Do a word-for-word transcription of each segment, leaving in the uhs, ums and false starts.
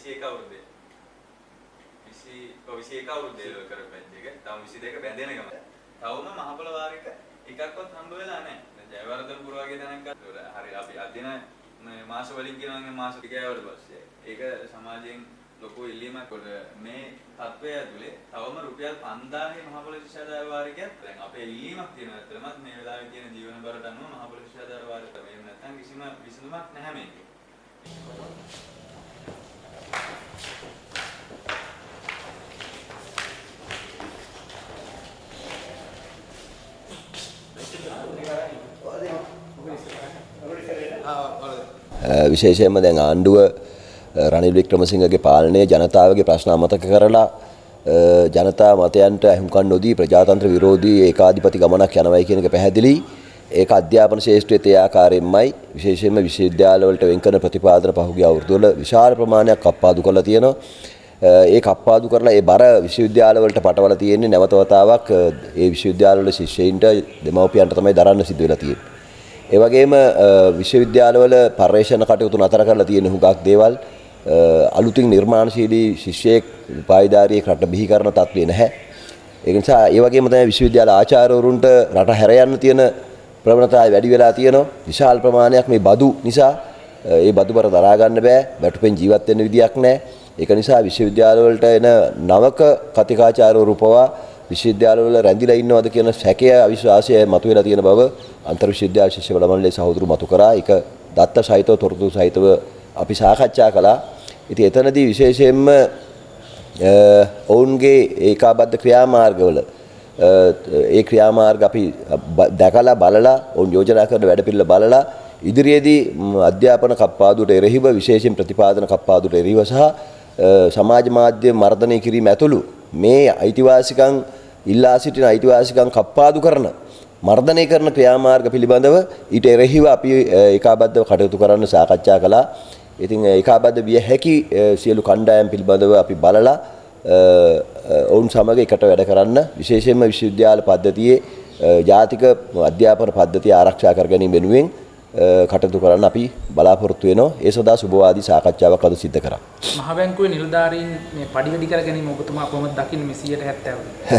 විසිඑක අවුරුද්දේ. විසි විසිඑක අවුරුද්දේ කරපු බැච් එක. තාම විසි දෙක බැඳෙන ගම. තවම මහපොළ වාරික එකක්වත් හම්බ වෙලා නැහැ. දැන් ජයවර්ධනපුර වගේ තැනක් ගත්තා. හරි අපි අදින මේ මාස වලින් කියනවා මාස ටිකකට පස්සේ. ඒක සමාජයෙන් ලොකු ඉල්ලීමක් කොට මේ තත්ත්වය ඇතුලේ තවම රුපියල් පන්දාහේ මහපොළ ශිෂ්‍යාදාර වාරිකයක් දැන් අපේ ඉල්ලීමක් තියෙනවා. ඇත්තටම මේ වෙලාවේ තියෙන ජීවන බරට අනුව මහපොළ ශිෂ්‍යාදාර වාරික මේ නැත්නම් කිසිම විසඳුමක් නැහැ මේකේ. විශේෂයෙන්ම දැන් ආණ්ඩුව රනිල් වික්‍රමසිංහගේ පාලනයේ ජනතාවගේ ප්‍රශ්න අමතක කරලා ජනතා මතයන්ට අහුම්කම් නොදී ප්‍රජාතන්ත්‍ර විරෝධී ඒකාධිපති ගමනක් යනවායි කියන එක පැහැදිලි. ඒක අධ්‍යාපන ශාස්ත්‍රයේ තේ ආකාරයෙන්මයි විශේෂයෙන්ම විශ්වවිද්‍යාල වලට වෙන් කරන ප්‍රතිපාදන පහුගිය අවුරුදු වල විශාල ප්‍රමාණයක් කප්පාදු කරලා තියෙනවා. ඒ කප්පාදු කරලා ඒ බර විශ්වවිද්‍යාල වලට පටවලා තියෙන්නේ නැවත වතාවක් ඒ විශ්වවිද්‍යාල වල ශිෂ්‍යයින්ට දෙමව්පියන්ට තමයි දරන්න සිදු වෙලා තියෙන්නේ. ඒ වගේම විශ්වවිද්‍යාලවල පර්යේෂණ කටයුතු නතර කරලා තියෙන හුඟක් දේවල් අලුතින් නිර්මාණශීලී ශිෂ්‍යයෙක් උපාධිධාරියෙක් රට බිහි කරන තත්ත්වේ නැහැ. ඒ නිසා ඒ වගේම තමයි විශ්වවිද්‍යාල ආචාර්යවරුන්ට රට හැර යන්න තියෙන ප්‍රවණතාවය වැඩි වෙලා තියෙනවා. විශාල ප්‍රමාණයක් මේ බදු නිසා ඒ බදු බර දරා ගන්න බෑ. බැටුපෙන් ජීවත් වෙන්න විදියක් නැහැ. ඒක නිසා විශ්වවිද්‍යාල වලට එන නවක කතිකාචාර්යවරු පවා විශ්වවිද්‍යාලවල රැඳිලා ඉන්නවද කියන සැකය අවිශ්වාසය මතුවලා තියෙන බව අන්තර් විශ්වවිද්‍යාල ශිෂ්‍ය බල මණ්ඩලයේ සහෝදරු මතු කරා. ඒක දත්ත සහිතව තොරතුරු සහිතව අපි සාකච්ඡා කළා. ඉතින් එතනදී විශේෂයෙන්ම ඔවුන්ගේ ඒකාබද්ධ ක්‍රියාමාර්ගවල ඒ ක්‍රියාමාර්ග අපි දැකලා බලලා ඔවුන් යෝජනා කරන වැඩපිළිවෙල බලලා ඉදිරියේදී අධ්‍යාපන කප්පාදුවට එරෙහිව විශේෂයෙන් ප්‍රතිපාදන කප්පාදුවට එරෙහිව සහ සමාජ මාධ්‍ය මර්ධනය කිරීම ඇතුළු මේ අයිතිවාසිකම් ඉල්ලා සිටින අයිතිවාසිකම් කප්පාදු කරන මර්ධනය කරන ක්‍රියාමාර්ග පිළිබඳව ඊට එරෙහිව අපි ඒකාබද්ධව කටයුතු කරන්න සාකච්ඡා කළා. ඉතින් ඒකාබද්ධ විය හැකි සියලු කණ්ඩායම් පිළිබඳව අපි බලලා ඔවුන් සමග එකට වැඩ කරන්න විශේෂයෙන්ම විශ්වවිද්‍යාල පද්ධතියේ ජාතික අධ්‍යාපන පද්ධතිය ආරක්ෂා කර ගැනීම වෙනුවෙන් කටයුතු කරන්න අපි බලාපොරොත්තු වෙනවා. ඒ සඳහා සුබවාදී සාකච්ඡාවක් අද සිදු කරා. මහ බැංකුවේ නිලධාරීන් මේ පඩි වැඩි කර ගැනීම ඔබතුමා කොහොමද දකින්නේ මේ සියයට හැත්තෑව?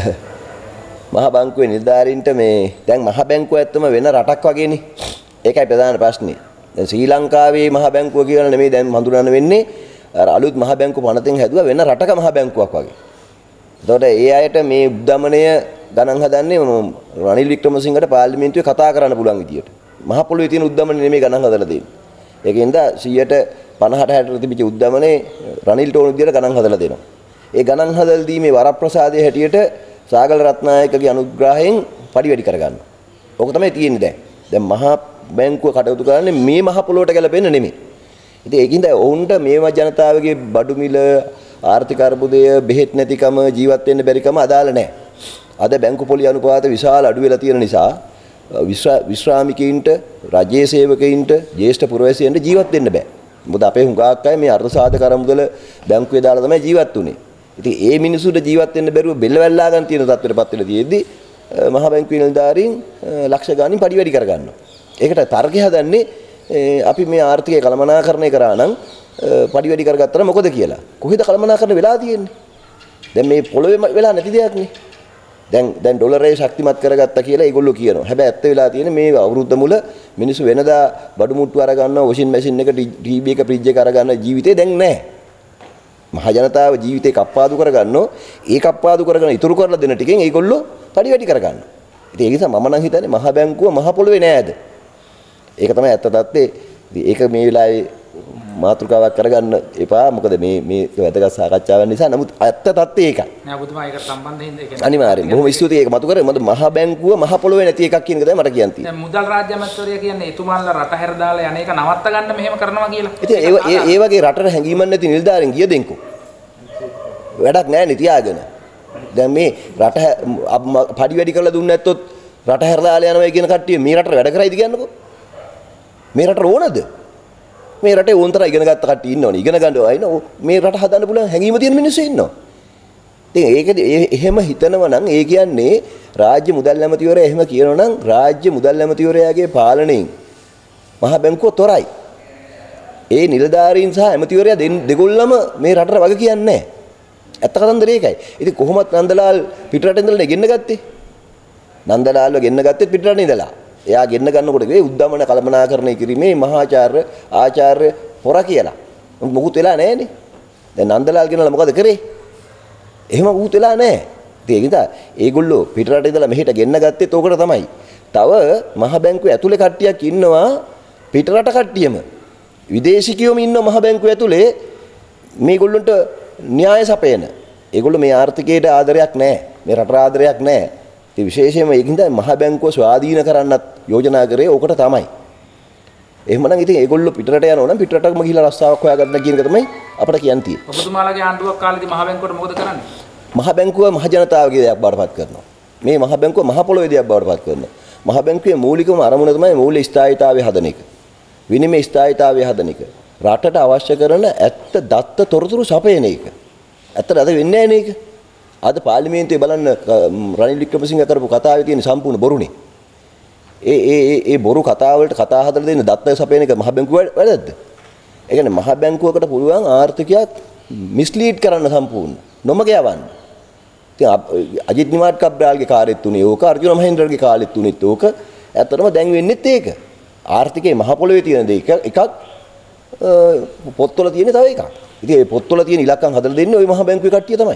මහ බැංකුවේ නිලධාරීන්ට මේ දැන් මහ බැංකුව ඇත්තම වෙන රටක් වගේනේ. ඒකයි ප්‍රධාන ප්‍රශ්නේ. දැන් ශ්‍රී ලංකාවේ මහ බැංකුව කියලා නෙමෙයි දැන් හඳුනන වෙන්නේ. අර අලුත් මහ බැංකුව පනතෙන් හැදුවා වෙන රටක මහ බැංකුවක් වගේ. එතකොට ඒ අයට මේ උද්දමනය ගණන් හදන්නේ රනිල් වික්‍රමසිංහට පාර්ලිමේන්තුවේ කතා කරන්න පුළුවන් විදියට. මහ පොළොවේ තියෙන උද්දමනය නෙමෙයි ගණන් හදලා දෙන්නේ. ඒකෙන්ද සියයට පනහට හැටට තිබිච්ච උද්දමනේ රනිල්ට ඕන විදියට ගණන් හදලා දෙනවා. ඒ ගණන් හදලා දීමේ වරප්‍රසාදයේ හැටියට සාගල රත්නායකගේ අනුග්‍රහයෙන් පඩි වැඩි කරගන්නවා. ඕක තමයි තියෙන්නේ දැන්. දැන් මහා බැංකුව කටයුතු කරන්නේ මේ මහ පොළොවට ගැලපෙන්න නෙමෙයි. ඉතින් ඒකින්ද ඔවුන්ට මේවා ජනතාවගේ බඩු මිල ආර්ථික අර්බුදය බෙහෙත් නැතිකම ජීවත් වෙන්න බැරිකම අදාළ නැහැ. අද බැංකු පොලි අනුපාත විශාල අඩු වෙලා තියෙන නිසා විශ්‍රාමිකයින්ට රජයේ සේවකයින්ට ජ්‍යෙෂ්ඨ පුරවැසියන්ට ජීවත් වෙන්න බෑ. මොකද අපේ හුඟක් අය මේ අර්ථ සාධක අරමුදල බැංකුවේ දාලා තමයි ජීවත් වුනේ. ඉතින් ඒ මිනිසුන්ට ජීවත් වෙන්න බැරුව බෙල්ල වැල්ලා ගන්න තියෙන තත්ත්වයටපත් වෙලා තියෙද්දි මහ බැංකුවේ නිලධාරීන් ලක්ෂ ගාණින් පඩි වැඩි කර ගන්නවා. ඒකට තර්කය හදන්නේ අපි මේ ආර්ථිකය කළමනාකරණය කරා නම් පඩි වැඩි කරගත්තා නම් මොකද කියලා. කොහෙද කළමනාකරණය වෙලා තියෙන්නේ? දැන් මේ පොළොවේ වෙලා නැති දෙයක් නේ. දැන් දැන් ඩොලරය ශක්තිමත් කරගත්තා කියලා ඒගොල්ලෝ කියනවා. හැබැයි ඇත්ත වෙලා තියෙන්නේ මේ අවුරුද්ද මුල මිනිස්සු වෙනදා බඩු මුට්ටු අර ගන්නවා, වොෂින් මැෂින් එක, ටීවී එක, ෆ්‍රිජ් එක අර ගන්න ජීවිතේ දැන් නැහැ. මහ ජනතාව ජීවිතේ කප්පාදු කරගන්නෝ. ඒ කප්පාදු කරගෙන ඉතුරු කරලා දෙන ටිකෙන් ඒගොල්ලෝ පඩි වැඩි කරගන්නවා. ඉතින් ඒ නිසා මම නම් හිතන්නේ මහ බැංකුව මහ පොළොවේ නෑද? ඒක තමයි ඇත්ත තත්ත්වේ. ඒක මේ වෙලාවේ මාතෘකාවක් කරගන්න එපා. මොකද මේ මේ වැදගත් සාකච්ඡාවක් නිසා. නමුත් ඇත්ත තත්ත්වය ඒකයි. නෑ ඔබතුමා ඒකට සම්බන්ධයෙන් ඒ කියන්නේ අනිවාර්යෙන්. බොහොම ස්තුතියි ඒක මතු කරේ. මොකද මහ බැංකුව මහ පොළොවේ නැති එකක් කියන එක තමයි මට කියන්න තියෙන්නේ. දැන් මුදල් රාජ්‍ය අමාත්‍යවරයා කියන්නේ එතුමාලා රට හැර දාලා යන එක නවත්ත ගන්න මෙහෙම කරනවා කියලා. ඉතින් ඒ ඒ වගේ රටට හැංගීමක් නැති නිලධාරීන් ගිය දෙන්කෝ. වැඩක් නැහැ නේ තියාගෙන. දැන් මේ රට පඩි වැඩි කරලා දුන්නේ නැත්තොත් රට හැර දාලා යනවා කියන කට්ටිය මේ රටට වැඩ කරයිද කියන්නකෝ. මේ රටට ඕනද? මේ රටේ ඕන්තර ඉගෙන ගත්ත කට්ටිය ඉන්නවනේ. ඉගෙන ගන්නවා අයින මේ රට හදන්න පුළුවන් හැඟීම තියෙන මිනිස්සු ඉන්නවා. ඉතින් ඒකද එහෙම හිතනවා නම් ඒ කියන්නේ රාජ්‍ය මුදල් ඇමතිවරයා එහෙම කියනවා නම් රාජ්‍ය මුදල් ඇමතිවරයාගේ පාලනයෙන් මහ බැංකුව තොරයි. ඒ නිලධාරීන් සහ ඇමතිවරයා දෙගොල්ලම මේ රටට වග කියන්නේ නැහැ. ඇත්ත කතන්දරේ ඒකයි. ඉතින් කොහොමත් නන්දලාල් පිටරට ඉඳලා ගෙන්න ගත්තේ? නන්දලාල්ව ගෙන්න ගත්තේ පිටරට ඉඳලා. එයා ගෙන්න ගන්නකොට ගේ උද්දමන කළමනාකරණය කිරීමේ මහාචාර්ය ආචාර්ය හොර කියලා. මොකුත් වෙලා නැහැනේ. දැන් නන්දලාල් ගෙනලා මොකද කරේ? එහෙම මොකුත් වෙලා නැහැ. ඉතින් ඒක නිසා ඒගොල්ලෝ පිටරට ඉඳලා මෙහෙට ගෙන්න ගත්තේත් ඕකට තමයි. තව මහ බැංකුවේ ඇතුලේ කට්ටියක් ඉන්නවා පිටරට කට්ටියම. විදේශිකයෝම ඉන්නවා මහ බැංකුව ඇතුලේ මේගොල්ලන්ට න්‍යාය සපයන. ඒගොල්ලෝ මේ ආර්ථිකයට ආදරයක් නැහැ. මේ රට ආදරයක් නැහැ. ඒ විශේෂයෙන්ම ඒකින්ද මහ බැංකුව ස්වාධීන කරන්නත් යෝජනා කරේ ඕකට තමයි. එහෙමනම් ඉතින් ඒගොල්ලෝ පිටරට යනවා නම් පිටරටම ගිහිලා රස්සාවක් හොයාගන්න කියන එක තමයි අපිට කියන්න තියෙන්නේ. ඔබතුමාලගේ ආණ්ඩුවක් කාලේදී මහ බැංකුවට මොකද කරන්නේ? මහ බැංකුව මහ ජනතාවගේ දෙයක් බාටපත් කරනවා. මේ මහ බැංකුව මහ පොළොවේ දෙයක් බාටපත් කරනවා. මහ බැංකුවේ මූලිකම අරමුණ තමයි මූල්‍ය ස්ථායීතාවය හදන එක. විනිමය ස්ථායීතාවය හදන එක. රටට අවශ්‍ය කරන ඇත්ත දත්ත තොරතුරු සපයන එක. ඇත්තට අද වෙන්නේ නැහැ නේද? අද පාර්ලිමේන්තුවේ බලන්න රනිල් වික්‍රමසිංහ කරපු කතාවේ තියෙන සම්පූර්ණ බොරුනේ. ඒ ඒ ඒ බොරු කතා වලට කතා හදලා දෙන දත්ත සපයන එක මහ බැංකුව වැඩද? ඒ කියන්නේ මහ බැංකුවකට පුළුවන් ආර්ථිකයක් මිස්ලීඩ් කරන්න සම්පූර්ණ. නොමග යවන්න. ඉතින් අජිත් නිමාඩ් කබ්‍රාල්ගේ කාර්යෙත් උනේ ඕක, අර්ජුන මහේන්ද්‍රගේ කාලෙත් උනේත් ඕක. ඇත්තටම දැන් වෙන්නේත් ඒක. ආර්ථිකයේ මහ පොළොවේ තියෙන දේ එකක් පොත්වල තියෙන තව එකක්. ඉතින් මේ පොත්වල තියෙන ඉලක්කම් හදලා දෙන්නේ ওই මහ බැංකුවේ කට්ටිය තමයි.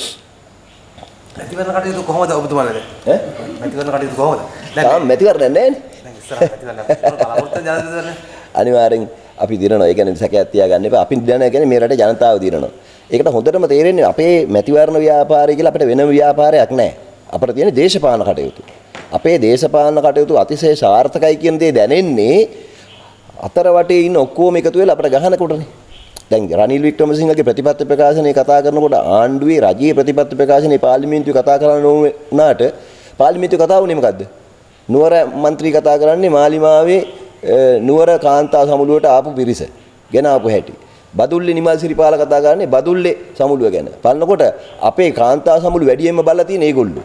මැතිවරණ කටයුතු කොහොමද ඔබතුමාලද? ඈ? මැතිවරණ කටයුතු කොහොමද? තාම මැතිවරණ නැහැ නේ. දැන් ඉස්සරහ මැතිවරණ බලාපොරොත්තු ජනතාවද? අනිවාර්යෙන් අපි දිනනවා. ඒ කියන්නේ සැකයක් තියාගන්න එපා. අපි දිනනවා කියන්නේ මේ රටේ ජනතාව දිනනවා. ඒකට හොඳටම තේරෙන්නේ අපේ මැතිවරණ ව්‍යාපාරය කියලා අපිට වෙන ව්‍යාපාරයක් නැහැ. අපිට තියෙන දේශපාලන කටයුතු. අපේ දේශපාලන කටයුතු අතිශය සාර්ථකයි කියන දේ දැනෙන්නේ අතර වටේ ඉන්න ඔක්කොම එකතු වෙලා අපිට ගහනකොටනේ. දැන් රනිල් වික්‍රමසිංහගේ ප්‍රතිපත්ති ප්‍රකාශනයේ කතා කරනකොට ආණ්ඩුවේ රජයේ ප්‍රතිපත්ති ප්‍රකාශනයේ පාර්ලිමේන්තුවේ කතා කරන්න ඕනාට පාර්ලිමේන්තුවේ කතා වුණේ මොකද්ද? නුවර മന്ത്രി කතා කරන්නේ මාලිමාවේ නුවර කාන්තා සමුළුවට ආපු පිරිස. ගෙන ආපු හැටි. බදුල්ලේ නිමල් සිරිපාල කතා කරන්නේ බදුල්ලේ සමුළුව ගැන. බලනකොට අපේ කාන්තා සමුළු වැඩියෙන්ම බලලා තියෙන ඒගොල්ලෝ.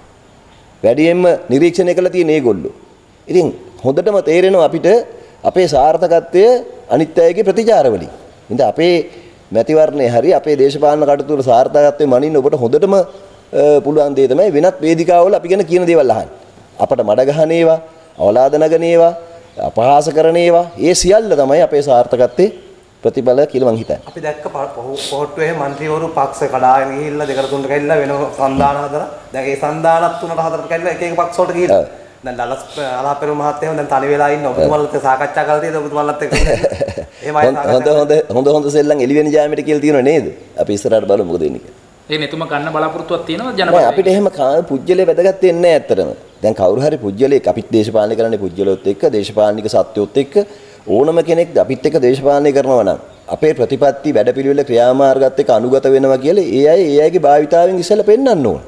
වැඩියෙන්ම නිරීක්ෂණය කළා තියෙන ඒගොල්ලෝ. ඉතින් හොඳටම තේරෙනවා අපිට අපේ සාර්ථකත්වය අනිත් අයගේ ප්‍රතිචාර වලින්. ඉතින් අපේ මැතිවරණේ හරි අපේ දේශපාලන කටයුතු වල සාර්ථකත්වය මනින්න ඔබට හොඳටම පුළුවන් දේ තමයි වෙනත් වේදිකාවල අපි ගැන කියන දේවල් අහන්න. අපට මඩ ගහන ඒවා, අවලාද නගන ඒවා, අපහාස කරන ඒවා, ඒ සියල්ල තමයි අපේ සාර්ථකත්වයේ ප්‍රතිඵල කියලා මං හිතන්නේ. අපි දැක්ක පොහොට්ටුවේ മന്ത്രിවරු පක්ෂ කඩාගෙන ගිහිල්ලා දෙකට තුනකට ගිහිල්ලා වෙන සන්දාන හදලා දැන් ඒ සන්දානත් තුනට හතරට ගිහිල්ලා එක එක පක්ෂ වලට ගිහිල්ලා දැන් ඩලස් අලාපෙරු මහත්තයා දැන් තනි වෙලා ඉන්න ඔබතුමාලත් සාකච්ඡා කරලා තියෙද ඔබතුමාලත් එක්ක එහෙමයි හොඳ හොඳ හොඳ හොඳ සෙල්ලම් එළිවෙන ජාමෙට කියලා තියෙනව නේද? අපි ඉස්සරහට බලමු මොකද වෙන්නේ කියලා. ඒ නෙතුම ගන්න බලාපොරොත්තුවක් තියෙනවද ජනපදයේ? අපිට එහෙම පුජ්‍යලේ වැදගත් වෙන්නේ නැහැ ඇත්තටම. දැන් කවුරු හරි පුජ්‍යලෙක් අපිත් දේශපාලනය කරන්නේ පුජ්‍යලොත් එක්ක දේශපාලනික සත්‍යොත් එක්ක ඕනම කෙනෙක් අපිත් එක්ක දේශපාලනය කරනවා නම් අපේ ප්‍රතිපත්ති වැඩපිළිවෙල ක්‍රියාමාර්ගات එක්ක අනුගත වෙනවා කියලා ඒ අය ඒ අයගේ භාවිතාවෙන් ඉස්සෙල්ලා පෙන්වන්න ඕන.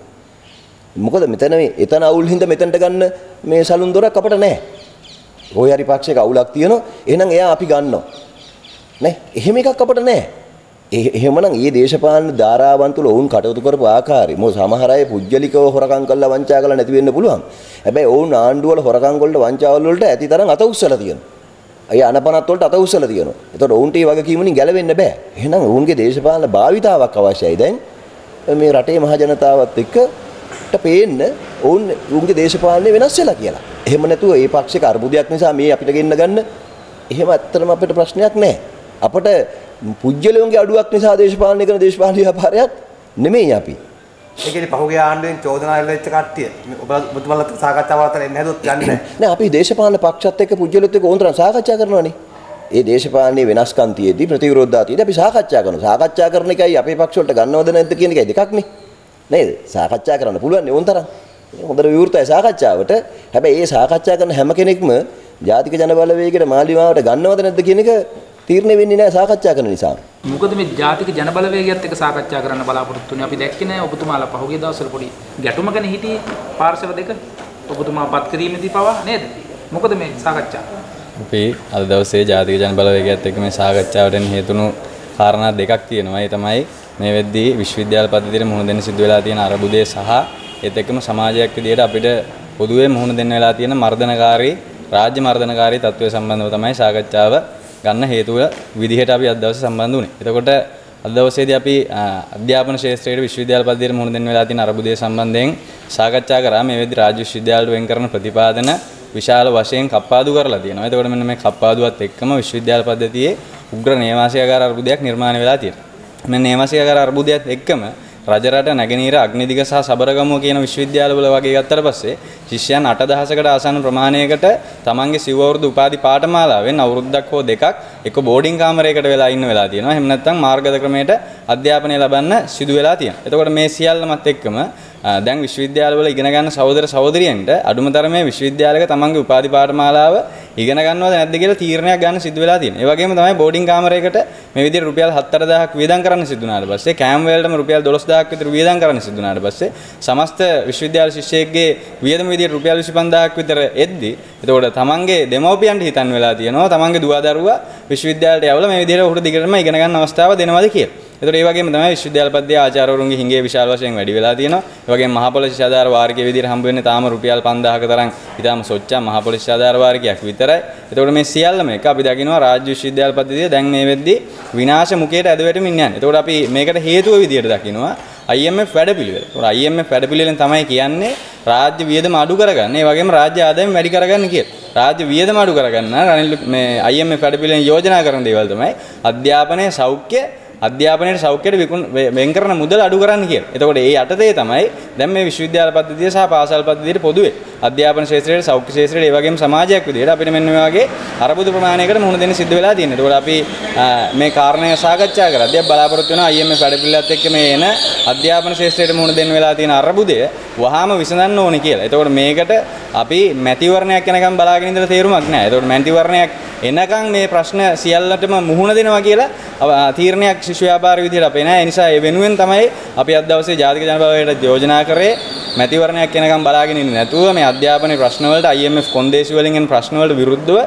මොකද මෙතන මේ එතන අවුල් හින්දා මෙතනට ගන්න මේ සලුන් දොරක් අපිට නැහැ. ওই හරි පක්ෂයක අවුලක් තියෙනවා. එහෙනම් එයා අපි ගන්නවා. නේ? එහෙම එකක් අපිට නැහැ. එහෙමනම් මේ දේශපාලන ධාරාවන් තුල වුන් කටයුතු කරපු ආකාරය මොකද සමහර අය පුජ්‍යලිකව හොරකම් කරලා වංචා කරලා නැති වෙන්න පුළුවන්. හැබැයි වුන් ආණ්ඩුව වල හොරකම් වලට වංචාවල් වලට ඇති තරම් අත උස්සලා තියෙනවා. අය අනපනත් වලට අත උස්සලා තියෙනවා. ඒතකොට ඔවුන්ට මේ වගකීමෙන් ගැලවෙන්න බෑ. එහෙනම් ඔවුන්ගේ දේශපාලන භාවිතාවක් අවශ්‍යයි. දැන් මේ රටේ මහ ජනතාවත් එක්ක පේන්න ඔවුන් උන්ගේ දේශපාලනය වෙනස් වෙලා කියලා. එහෙම නැතුව මේ පක්ෂයක අර්බුදයක් නිසා මේ අපිට ගෙන්න ගන්න එහෙම ඇත්තටම අපිට ප්‍රශ්නයක් නැහැ. අපිට පුජ්‍යලයන්ගේ අඩුවක් නිසා දේශපාලනය කරන දේශපාලන ව්‍යාපාරයක් නෙමෙයි අපි. ඒ කියන්නේ පහුගිය ආණ්ඩුවෙන් චෝදනා එල්ලෙච්ච කට්ටිය ඔබ ඔබතුමාලත් සාකච්ඡාවක් අතර එන්නේ නැද්ද යන්නේ නැහැ. නෑ අපි දේශපාලන පක්ෂත් එක්ක පුජ්‍යලොත් එක්ක ඕනතරම් සාකච්ඡා කරනවානේ. ඒ දේශපාලනයේ වෙනස්කම් තියේදී ප්‍රතිවිරෝධතා තියේදී අපි සාකච්ඡා කරනවා. සාකච්ඡා කරන එකයි අපේ පක්ෂ වලට ගන්නවද නැද්ද කියන එකයි දෙකක් නේ. නේද? සාකච්ඡා කරන්න පුළුවන් නේ ඕනතරම්. හොඳට විවෘතයි සාකච්ඡාවට. හැබැයි ඒ සාකච්ඡා කරන හැම කෙනෙක්ම ජාතික ජනබලවේගයට මාලිමාවට ගන්නවද නැද්ද කියන එක තීරණය වෙන්නේ නැහැ සාකච්ඡා කරන නිසා. මොකද මේ ජාතික ජනබලවේගයත් එක්ක සාකච්ඡා කරන්න බලාපොරොත්තු වෙන්නේ. අපි දැක්කේ නැහැ ඔබතුමාලා පහුගිය දවස්වල පොඩි ගැටුමකනේ හිටියේ පාර්ශව දෙක. ඔබතුමා පත් කිරීමේදී පවා නේද? මොකද මේ සාකච්ඡා? අපි අද දවසේ ජාතික ජනබලවේගයත් එක්ක මේ සාකච්ඡාවට හේතුණු කාරණා දෙකක් තියෙනවා. ඒ තමයි මේ වෙද්දී විශ්වවිද්‍යාල පද්ධතියට මුහුණ දෙන්න සිදු වෙලා තියෙන අරබුදය සහ ඒත් එක්කම සමාජයක් විදියට අපිට පොදුවේ මුහුණ දෙන්න වෙලා තියෙන මර්ධනකාරී රාජ්‍ය මර්ධනකාරී තත්ත්වය සම්බන්ධව තමයි සාකච්ඡාව ගන්න හේතුව විදිහට අපි අද දවසේ සම්බන්ධ වුණේ. එතකොට අද දවසේදී අපි අධ්‍යාපන ශාස්ත්‍රයේ විශ්වවිද්‍යාල පද්ධතියට මුහුණ දෙන්න වෙලා තියෙන අර්බුදය සම්බන්ධයෙන් සාකච්ඡා කරා. මේ වෙද්දී රාජ්‍ය විශ්වවිද්‍යාලවල වෙන් කරන ප්‍රතිපාදන විශාල වශයෙන් කප්පාදු කරලා තියෙනවා. එතකොට මෙන්න මේ කප්පාදුවත් එක්කම විශ්වවිද්‍යාල පද්ධතියේ උග්‍ර නේවාසිකාගාර අර්බුදයක් නිර්මාණය වෙලා තියෙනවා. මේ නේවාසිකාගාර අර්බුදයත් එක්කම රජරට නැගෙනහිර අග්නිදිග සහ සබරගමුව කියන විශ්වවිද්‍යාලවල වගේ ගත්තට පස්සේ ශිෂ්‍යයන් අට දහසකට ආසන්න ප්‍රමාණයකට තමන්ගේ සිව් අවුරුදු උපාධි පාඨමාලාවෙන් අවුරුද්දක් හෝ දෙකක් එක බෝඩින් කාමරයකට වෙලා ඉන්න වෙලා තියෙනවා. එහෙම නැත්නම් මාර්ගද ක්‍රමයට අධ්‍යාපනය ලබන්න සිදු වෙලා තියෙනවා. එතකොට මේ සියල්ලමත් එක්කම දැන් විශ්වවිද්‍යාලවල ඉගෙන ගන්න සහෝදර සහෝදරියන්ට අඩුම තරමේ විශ්වවිද්‍යාලයක තමන්ගේ උපාධි පාඨමාලාව ඉගෙන ගන්නවද නැද්ද කියලා තීරණයක් ගන්න සිදු වෙලා තියෙනවා. ඒ වගේම තමයි බෝඩින් කාමරයකට මේ විදිහට රුපියල් හතර දහසක් වියදම් කරන්න සිදු වුණාට පස්සේ කෑම වලටම රුපියල් දොළොස් දහසක් විතර වියදම් කරන්න සිදු වුණාට පස්සේ සමස්ත විශ්වවිද්‍යාල ශිෂ්‍යයෙක්ගේ වියදම විදිහට රුපියල් විසිපන්දාහක් විතර එද්දි එතකොට තමන්ගේ දෙමව්පියන්ට හිතන්න වෙලා තියෙනවා තමන්ගේ දුව දරුවා විශ්වවිද්‍යාලයට යවලා මේ විදිහට උහුට දිගටම ඉගෙන ගන්න අවස්ථාව දෙනවද කියලා. එතකොට ඒ වගේම තමයි විශ්වවිද්‍යාල පද්ධතියේ ආචාර්යවරුන්ගේ හිඟේ විශාල වශයෙන් වැඩි වෙලා තියෙනවා. ඒ වගේම මහ පොළොස් ශිෂ්‍යාධාර වාරිකයේ විදිහට හම්බ වෙන්නේ තාම රුපියල් පන්දාහක තරම් ඊටාම සොච්චා මහ පොළොස් ශිෂ්‍යාධාර වාරිකයක් විතරයි. එතකොට මේ සියල්ලම එක අපි දකිනවා රාජ්‍ය විශ්වවිද්‍යාල පද්ධතිය දැන් මේ වෙද්දී විනාශ මුඛයට ඇද වැටෙමින් යන්නේ. එතකොට අපි මේකට හේතුව විදිහට දකිනවා I M F වැඩපිළිවෙල. ඒතකොට I M F වැඩපිළිවෙලෙන් තමයි කියන්නේ රාජ්‍ය වියදම අඩු කරගන්න. ඒ වගේම රාජ්‍ය ආදායම වැඩි කරගන්න කියලා. රාජ්‍ය වියදම අඩු කරගන්න රනිල් මේ I M F වැඩපිළිවෙලෙන් යෝජනා කරන දේවල් තමයි අධ්‍යාපනයේ සෞඛ්‍ය අධ්‍යාපනයේ සෞඛ්‍යයට වෙන් කරන මුදල අඩු කරන්න කියලා. එතකොට ඒ යටතේ තමයි දැන් මේ විශ්වවිද්‍යාල පද්ධතිය සහ පාසල් පද්ධතියට පොදුවේ අධ්‍යාපන ශාස්ත්‍රයේ සෞඛ්‍ය ශාස්ත්‍රයේ ඒ වගේම සමාජයක් විදිහට අපිට මෙන්න මේ වගේ අරබුද ප්‍රමාණයකට මුහුණ දෙන්න සිද්ධ වෙලා තියෙනවා. එතකොට අපි මේ කාරණය සාකච්ඡා කරද්දී බලාපොරොත්තු වෙනවා I M F වැඩපිළිවෙලත් එක්ක මේ එන අධ්‍යාපන ශාස්ත්‍රයට මුහුණ දෙන්න වෙලා තියෙන අරබුදය වහාම විසඳන්න ඕනේ කියලා. එතකොට මේකට අපි මැතිවරණයක් යනකම් බලාගෙන ඉඳලා තේරුමක් නැහැ. එතකොට මැතිවරණයක් එනකම් මේ ප්‍රශ්න සියල්ලටම මුහුණ දෙනවා කියලා තීරණයක් ශිෂ්‍ය ව්‍යාපාර විදිහට අපේ නැහැ. ඒ නිසා ඒ වෙනුවෙන් තමයි අපි අද දවසේ ජාතික ජනබලයට යෝජනා කරේ මැතිවරණයක් එනකම් බලාගෙන ඉන්නේ නැතුව මේ අධ්‍යාපනයේ ප්‍රශ්න වලට I M F කොන්දේසි වලින් එන ප්‍රශ්න වලට විරුද්ධව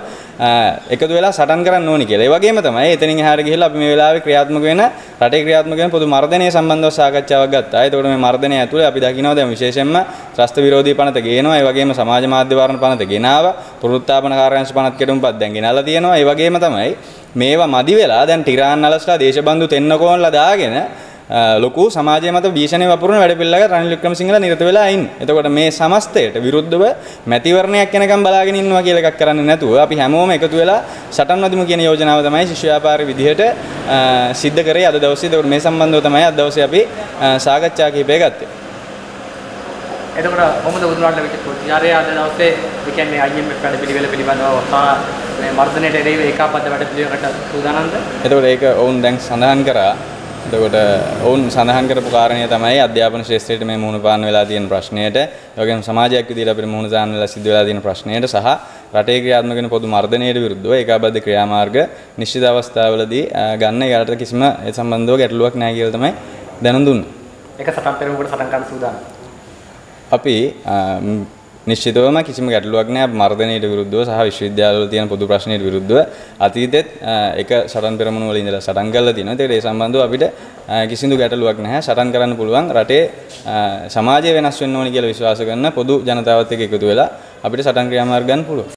එකතු වෙලා සටන් කරන්න ඕනි කියලා. ඒ වගේම තමයි එතනින් එහාට ගිහිල්ලා අපි මේ වෙලාවේ ක්‍රියාත්මක වෙන රටේ ක්‍රියාත්මක වෙන පොදු මර්ධනය සම්බන්ධව සාකච්ඡාවක් ගත්තා. ඒතකොට මේ මර්ධනය ඇතුලේ අපි දකිනවා දැන් විශේෂයෙන්ම ත්‍රස්ත විරෝධී පනත ගේනවා. ඒ වගේම සමාජ මාධ්‍ය වර්ණ පනත ගෙනාවා. පුනරුත්ථාපන කාර්යාංශ පනත් කෙටුම්පත් දැන් ගෙනල්ලා තියෙනවා. ඒ වගේම තමයි මේවා මදි වෙලා දැන් ටිරාන් නලස්ලා දේශබන්දු තෙන්නකෝන්ලා දාගෙන ලොකු සමාජයේ මත භීෂණ වපුරන වැඩ පිළිවෙලක රනිල් වික්‍රමසිංහල නිරත වෙලා ඉන්නේ. එතකොට මේ සමස්තයට විරුද්ධව මැතිවරණයක් යනකම් බලාගෙන ඉන්නවා කියලා එකක් කරන්නේ නැතුව අපි හැමෝම එකතු වෙලා සටන් වදිමු කියන යෝජනාව තමයි ශිෂ්‍ය ව්‍යාපාර විදිහට සිද්ධ කරේ අද දවසේ. එතකොට මේ සම්බන්ධව තමයි අද දවසේ අපි සාකච්ඡා කිහිපය ගත්තේ. එතකොට කොහොමද උතුරාට වෙච්ච ප්‍රතිචාරය අද දවසේ ඒ කියන්නේ I M F වැඩ පිළිවෙල පිළිබඳව මේ මර්ධනයට එරෙහිව ඒකාබද්ධ වැඩ පිළිවෙලකට සූදානම්ද? එතකොට ඒක ඔවුන් දැන් සඳහන් කරා. එතකොට ඔවුන් සඳහන් කරපු කාරණය තමයි අධ්‍යාපන ශාස්ත්‍රයේ මේ මුහුණ පාන්න වෙලා තියෙන ප්‍රශ්නයට, ඒ වගේම සමාජයක් විදිහට අපිට මුහුණ දාන්න වෙලා සිද්ධ වෙලා තියෙන ප්‍රශ්නයට සහ රටේ ක්‍රියාත්මක වෙන පොදු මර්ධනයට විරුද්ධව ඒකාබද්ධ ක්‍රියාමාර්ග නිශ්චිත අවස්ථාවලදී ගන්න යාට කිසිම ඒ සම්බන්ධව ගැටලුවක් නැහැ කියලා තමයි දැනුම් දුන්නේ. ඒක සටන් පෙරමුණකට සටන් කරන්න සූදානම්. අපි නිශ්චිතවම කිසිම ගැටලුවක් නැහැ මර්ධනයට විරුද්ධව සහ විශ්වවිද්‍යාලවල තියෙන පොදු ප්‍රශ්නයට විරුද්ධව අතීතෙත් එක සටන් පෙරමුණු වල ඉඳලා සටන් කරලා තියෙනවා. ඒකට ඒ සම්බන්ධව අපිට කිසිදු ගැටලුවක් නැහැ. සටන් කරන්න පුළුවන් රටේ සමාජය වෙනස් වෙන්න ඕනි කියලා විශ්වාස කරන පොදු ජනතාවත් එක්ක එකතු වෙලා අපිට සටන් ක්‍රියාමාර්ග ගන්න පුළුවන්.